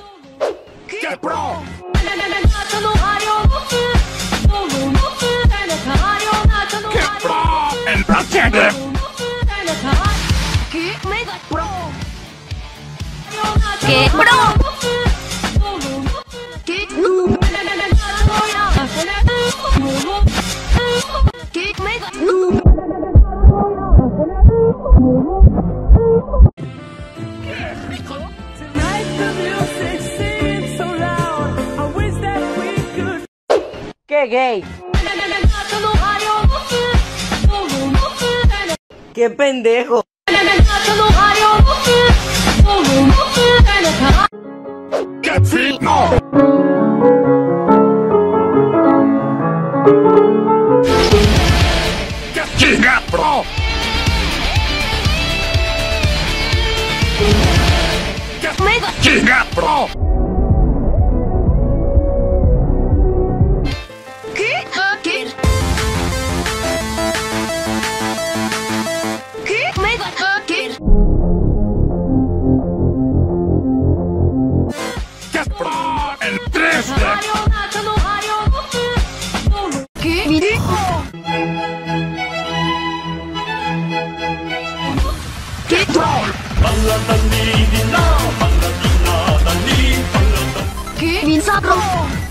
¡Qué pro! ¡Qué pro! ¡El Parte! ¡Qué mega pro! ¡Qué pro! ¡Qué noob! ¡Qué mega noob! ¡Qué rico! ¡Qué gay! ¡Qué pendejo! ¡Qué fino! ¡Qué giga pro! ¡Qué mega giga pro! ¡Qué hacker! ¡Qué mega hacker! ¡Qué pro! ¡El 3D! ¡Qué video! ¡Qué troll! ¡Qué bizarro!